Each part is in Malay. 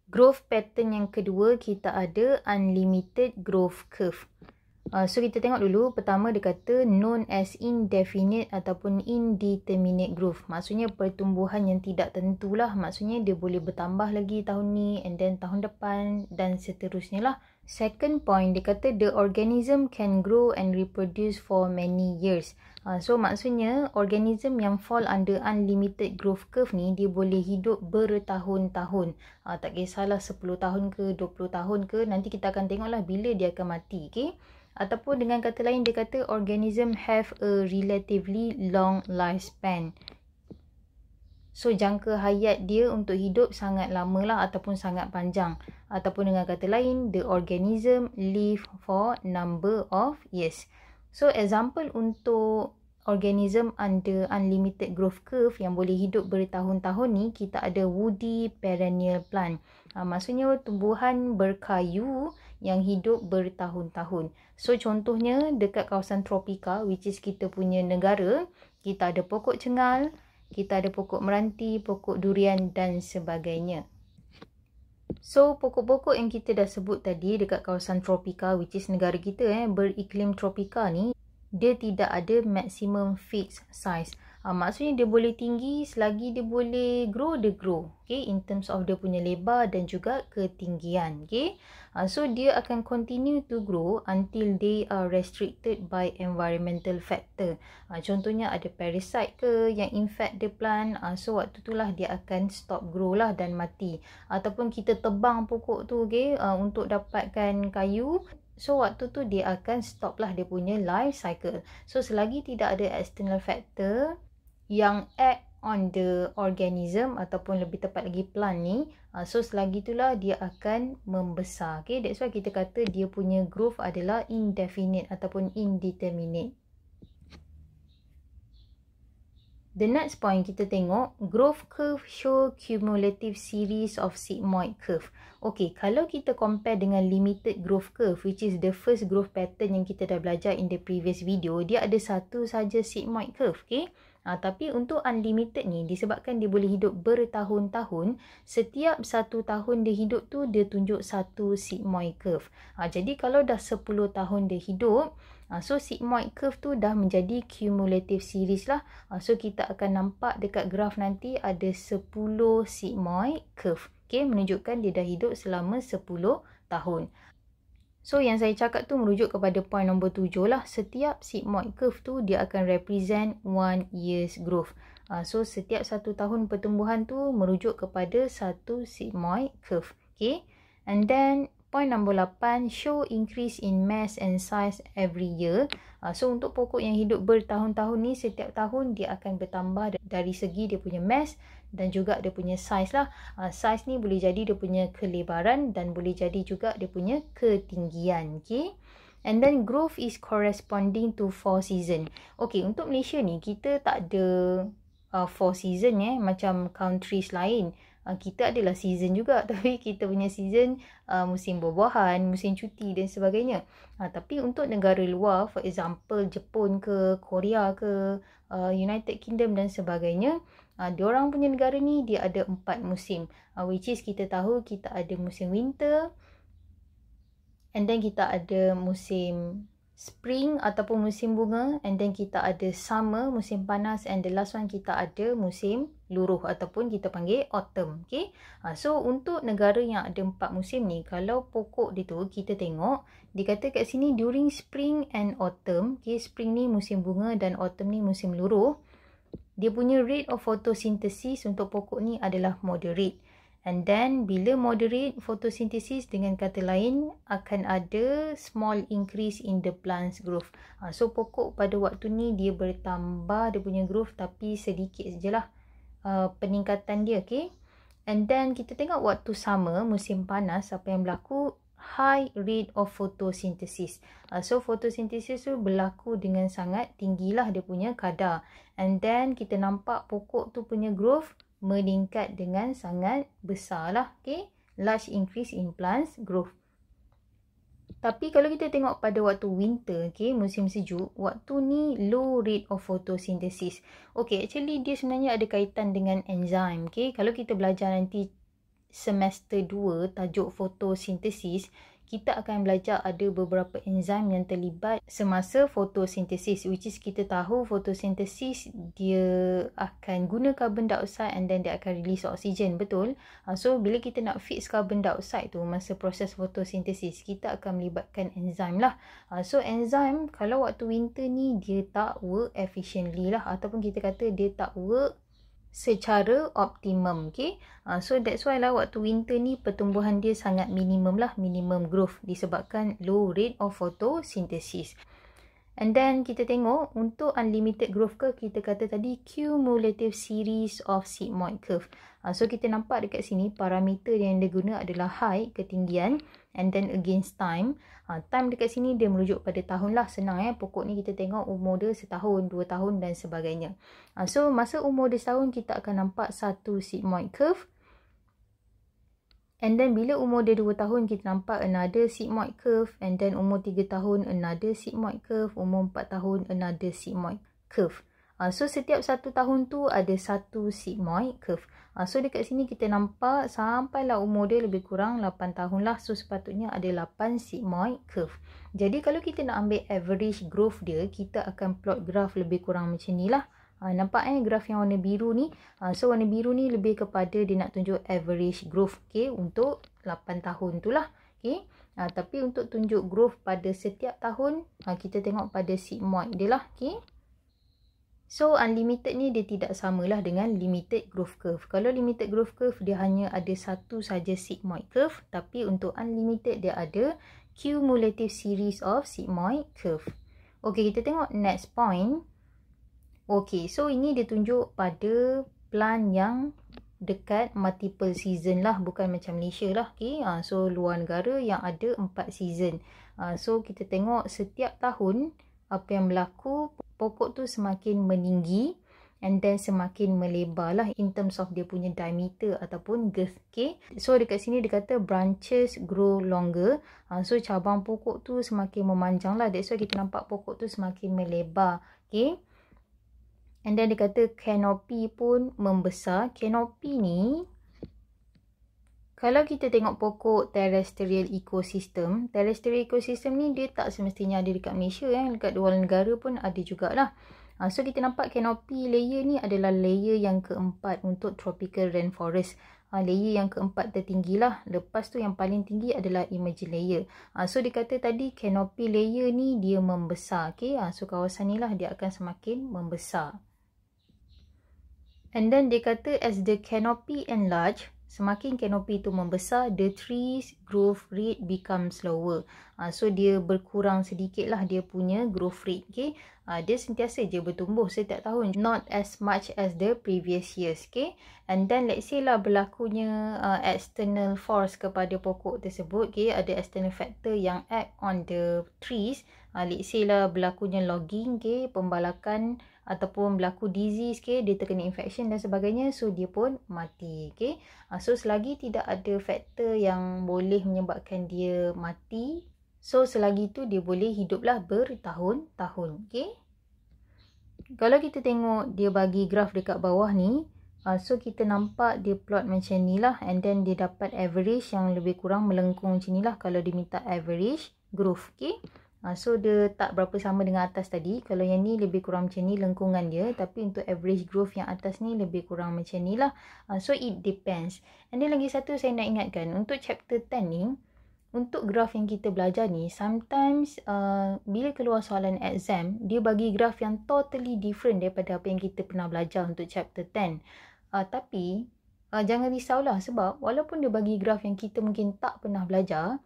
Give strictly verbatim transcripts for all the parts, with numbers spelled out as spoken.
Growth pattern yang kedua, kita ada unlimited growth curve. Uh, so kita tengok dulu, pertama dia kata known as indefinite ataupun indeterminate growth. Maksudnya pertumbuhan yang tidak tentulah. Maksudnya dia boleh bertambah lagi tahun ni and then tahun depan dan seterusnya lah. Second point, dia kata the organism can grow and reproduce for many years. Uh, so maksudnya organism yang fall under unlimited growth curve ni, dia boleh hidup bertahun-tahun. Uh, tak kisahlah sepuluh tahun ke, dua puluh tahun ke, nanti kita akan tengoklah bila dia akan mati. Okay? Ataupun dengan kata lain, dia kata organism have a relatively long lifespan. So jangka hayat dia untuk hidup sangat lama lah ataupun sangat panjang. Ataupun dengan kata lain, the organism live for number of years. So example untuk organism under unlimited growth curve yang boleh hidup bertahun-tahun ni, kita ada woody perennial plant. Ha, maksudnya tumbuhan berkayu yang hidup bertahun-tahun. So contohnya dekat kawasan tropika, which is kita punya negara, kita ada pokok cengal, kita ada pokok meranti, pokok durian dan sebagainya. So pokok-pokok yang kita dah sebut tadi dekat kawasan tropika, which is negara kita eh, beriklim tropika ni, dia tidak ada maximum fixed size. Ha, maksudnya dia boleh tinggi selagi dia boleh grow, dia grow. Okay, in terms of dia punya lebar dan juga ketinggian. Okay, ha, so dia akan continue to grow until they are restricted by environmental factor. Ha, contohnya ada parasite ke yang infect the plant. Ha, so waktu itulah dia akan stop grow lah dan mati. Ataupun kita tebang pokok tu, okay, ha, untuk dapatkan kayu. So waktu tu dia akan stop lah dia punya life cycle. So selagi tidak ada external factor yang act on the organism ataupun lebih tepat lagi plant ni, uh, so selagi itulah dia akan membesar. Okay, that's why kita kata dia punya growth adalah indefinite ataupun indeterminate. The next point kita tengok, growth curve show cumulative series of sigmoid curve. Okay, kalau kita compare dengan limited growth curve, which is the first growth pattern yang kita dah belajar in the previous video, dia ada satu saja sigmoid curve. Okay, ha, tapi untuk unlimited ni, disebabkan dia boleh hidup bertahun-tahun, setiap satu tahun dia hidup tu, dia tunjuk satu sigmoid curve. Ha, jadi kalau dah sepuluh tahun dia hidup, ha, so sigmoid curve tu dah menjadi cumulative series lah. Ha, so kita akan nampak dekat graf nanti ada sepuluh sigmoid curve. Okay, menunjukkan dia dah hidup selama sepuluh tahun. So yang saya cakap tu merujuk kepada point nombor tujuh lah. Setiap sigmoid curve tu dia akan represent one year's growth. Uh, so setiap satu tahun pertumbuhan tu merujuk kepada satu sigmoid curve. Okay. And then point nombor lapan, show increase in mass and size every year. Uh, so untuk pokok yang hidup bertahun-tahun ni, setiap tahun dia akan bertambah dari segi dia punya mass dan juga dia punya size lah. Uh, size ni boleh jadi dia punya kelebaran dan boleh jadi juga dia punya ketinggian. Okay. And then growth is corresponding to four season. Okay, untuk Malaysia ni kita tak ada uh, four season eh, macam countries lain. Uh, kita adalah season juga, tapi kita punya season uh, musim buah-buahan, musim cuti dan sebagainya. Uh, tapi untuk negara luar, for example Jepun ke, Korea ke, uh, United Kingdom dan sebagainya, uh, diorang punya negara ni dia ada empat musim. Uh, which is kita tahu kita ada musim winter, and then kita ada musim spring ataupun musim bunga, and then kita ada summer, musim panas, and the last one kita ada musim luruh ataupun kita panggil autumn. Okay, ha, so untuk negara yang ada empat musim ni, kalau pokok dia tu kita tengok, dikata kat sini during spring and autumn. Okay, spring ni musim bunga dan autumn ni musim luruh, dia punya rate of photosynthesis untuk pokok ni adalah moderate. And then bila moderate photosynthesis, dengan kata lain akan ada small increase in the plant's growth. Ha, so pokok pada waktu ni dia bertambah dia punya growth, tapi sedikit sajalah uh, peningkatan dia. Okay. And then kita tengok waktu summer, musim panas, apa yang berlaku? High rate of photosynthesis. Uh, so photosynthesis tu berlaku dengan sangat tinggilah dia punya kadar. And then kita nampak pokok tu punya growth meningkat dengan sangat besar lah. Okay, large increase in plants growth. Tapi kalau kita tengok pada waktu winter, okay, musim sejuk, waktu ni low rate of photosynthesis. Okay, actually dia sebenarnya ada kaitan dengan enzim. Okay, kalau kita belajar nanti semester dua tajuk fotosintesis, kita akan belajar ada beberapa enzim yang terlibat semasa fotosintesis, which is kita tahu fotosintesis dia akan guna carbon dioxide and then dia akan release oksigen, betul? So bila kita nak fix carbon dioxide tu masa proses fotosintesis, kita akan melibatkan enzim lah. So enzim kalau waktu winter ni dia tak work efficiently lah, ataupun kita kata dia tak work secara optimum. Okay, uh, so that's why lah waktu winter ni pertumbuhan dia sangat minimum lah, minimum growth disebabkan low rate of photosynthesis. And then kita tengok untuk unlimited growth curve, kita kata tadi cumulative series of sigmoid curve. Uh, so kita nampak dekat sini parameter yang dia guna adalah height, ketinggian, and then against time. Uh, time dekat sini dia merujuk pada tahun lah, senang eh. Pokok ni kita tengok umur dia setahun, dua tahun dan sebagainya. Uh, so masa umur dia setahun kita akan nampak satu sigmoid curve. And then bila umur dia dua tahun kita nampak another sigmoid curve, and then umur tiga tahun another sigmoid curve, umur empat tahun another sigmoid curve. Uh, so setiap satu tahun tu ada satu sigmoid curve. Uh, so dekat sini kita nampak sampailah umur dia lebih kurang lapan tahun lah. So sepatutnya ada lapan sigmoid curve. Jadi kalau kita nak ambil average growth dia, kita akan plot graph lebih kurang macam ni lah. Uh, nampak eh graf yang warna biru ni. Uh, so warna biru ni lebih kepada dia nak tunjuk average growth, okay, untuk lapan tahun tu lah. Okay. Uh, tapi untuk tunjuk growth pada setiap tahun, uh, kita tengok pada sigmoid dia lah. Okay. So unlimited ni dia tidak samalah dengan limited growth curve. Kalau limited growth curve dia hanya ada satu saja sigmoid curve, tapi untuk unlimited dia ada cumulative series of sigmoid curve. Okay, kita tengok next point. Okay, so ini dia tunjuk pada plant yang dekat multiple season lah, bukan macam Malaysia lah. Okay, uh, so luar negara yang ada empat season. Uh, so kita tengok setiap tahun apa yang berlaku, pokok tu semakin meninggi and then semakin melebar lah in terms of dia punya diameter ataupun girth. Okay, so dekat sini dia kata branches grow longer. Uh, so cabang pokok tu semakin memanjang lah, that's why kita nampak pokok tu semakin melebar. Okay, and then dia kata canopy pun membesar. Canopy ni kalau kita tengok pokok terrestrial ecosystem, terrestrial ecosystem ni dia tak semestinya ada dekat Malaysia, eh. Dekat luar negara pun ada jugalah. Uh, so kita nampak canopy layer ni adalah layer yang keempat untuk tropical rainforest. Uh, layer yang keempat tertinggi lah. Lepas tu yang paling tinggi adalah emerging layer. Uh, so dia kata tadi canopy layer ni dia membesar. Okay? Uh, so kawasan ni lah dia akan semakin membesar. And then dia kata as the canopy enlarge, semakin canopy tu membesar, the trees growth rate becomes slower. Uh, so dia berkurang sedikit lah dia punya growth rate. Okay? Uh, dia sentiasa je bertumbuh setiap tahun, not as much as the previous years. Okay? And then let's say lah berlakunya uh, external force kepada pokok tersebut. Okay? Ada external factor yang act on the trees. Uh, let's say lah berlakunya logging, okay? Pembalakan ataupun berlaku disease, okay? Dia terkena infection dan sebagainya, so dia pun mati. Okay? Uh, so selagi tidak ada faktor yang boleh menyebabkan dia mati, so selagi tu dia boleh hiduplah bertahun-tahun. Okay? Kalau kita tengok dia bagi graf dekat bawah ni, uh, so kita nampak dia plot macam ni lah, and then dia dapat average yang lebih kurang melengkung macam ni lah kalau dia minta average growth. Okay? Uh, so dia tak berapa sama dengan atas tadi. Kalau yang ni lebih kurang macam ni lengkungan dia, tapi untuk average growth yang atas ni lebih kurang macam ni lah. Uh, so it depends. And then lagi satu saya nak ingatkan, untuk chapter ten ni, untuk graf yang kita belajar ni, sometimes uh, bila keluar soalan exam, dia bagi graf yang totally different daripada apa yang kita pernah belajar untuk chapter ten. Uh, tapi uh, jangan risaulah, sebab walaupun dia bagi graf yang kita mungkin tak pernah belajar,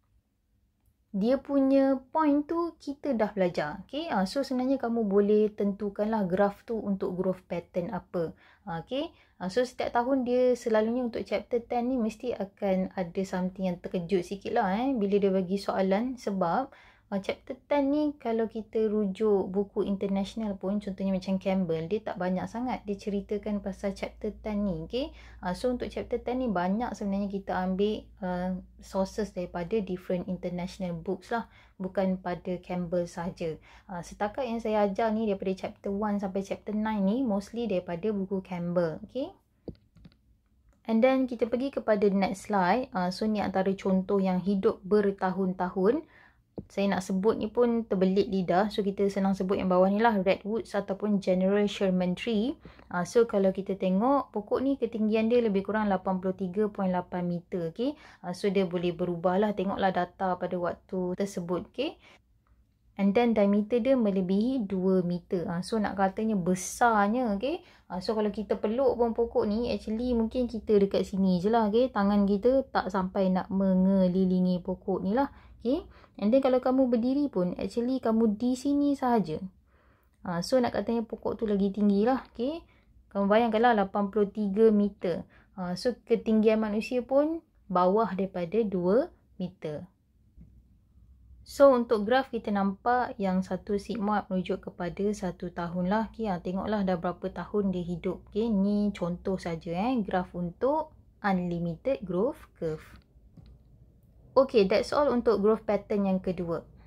dia punya point tu kita dah belajar. Okay? Uh, so sebenarnya kamu boleh tentukanlah graf tu untuk growth pattern apa. Uh, okay? Uh, so setiap tahun dia selalunya untuk chapter ten ni mesti akan ada something yang terkejut sikit lah, eh, bila dia bagi soalan. Sebab uh, chapter ten ni kalau kita rujuk buku international pun, contohnya macam Campbell, dia tak banyak sangat dia ceritakan pasal chapter ten ni. Okay? Uh, so untuk chapter ten ni banyak sebenarnya kita ambil uh, sources daripada different international books lah, bukan pada Campbell saja. Uh, setakat yang saya ajar ni daripada chapter one sampai chapter nine ni mostly daripada buku Campbell. Okay? And then kita pergi kepada next slide. Uh, so ni antara contoh yang hidup bertahun-tahun. Saya nak sebut ni pun terbelit lidah. So kita senang sebut yang bawah ni lah, redwoods ataupun general Sherman tree. Uh, so kalau kita tengok pokok ni ketinggian dia lebih kurang lapan puluh tiga perpuluhan lapan meter. Okay? Uh, so dia boleh berubah lah. Tengoklah data pada waktu tersebut. Okay? And then diameter dia melebihi dua meter. Ha, so nak katanya besarnya. Okay? Ha, so kalau kita peluk pun pokok ni, actually mungkin kita dekat sini je lah. Okay? Tangan kita tak sampai nak mengelilingi pokok ni lah. Okay? And then kalau kamu berdiri pun, actually kamu di sini sahaja. Ha, so nak katanya pokok tu lagi tinggi lah. Okay? Kamu bayangkanlah lapan puluh tiga meter. Ha, so ketinggian manusia pun bawah daripada dua meter. So untuk graf kita nampak yang satu sigmoid merujuk kepada satu tahun lah. Okay, ha, tengoklah dah berapa tahun dia hidup. Okay, ni contoh saja eh, graf untuk unlimited growth curve. Okay, that's all untuk growth pattern yang kedua.